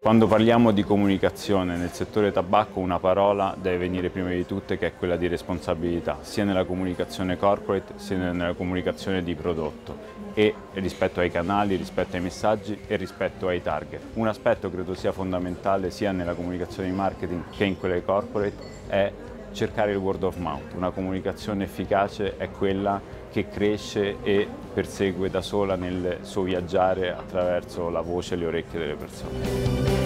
Quando parliamo di comunicazione nel settore tabacco una parola deve venire prima di tutte, che è quella di responsabilità, sia nella comunicazione corporate sia nella comunicazione di prodotto, e rispetto ai canali, rispetto ai messaggi e rispetto ai target. Un aspetto credo sia fondamentale sia nella comunicazione di marketing che in quelle corporate è cercare il word of mouth. Una comunicazione efficace è quella che cresce e persegue da sola nel suo viaggiare attraverso la voce e le orecchie delle persone.